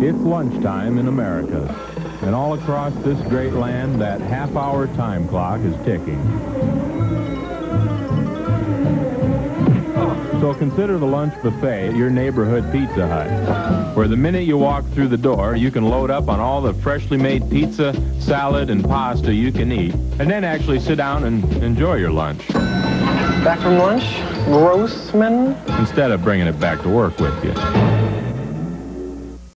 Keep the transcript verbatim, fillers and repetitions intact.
It's lunchtime in America, and all across this great land, that half-hour time clock is ticking. So consider the lunch buffet at your neighborhood Pizza Hut, where the minute you walk through the door, you can load up on all the freshly made pizza, salad, and pasta you can eat, and then actually sit down and enjoy your lunch. Back from lunch, Grossman? Instead of bringing it back to work with you.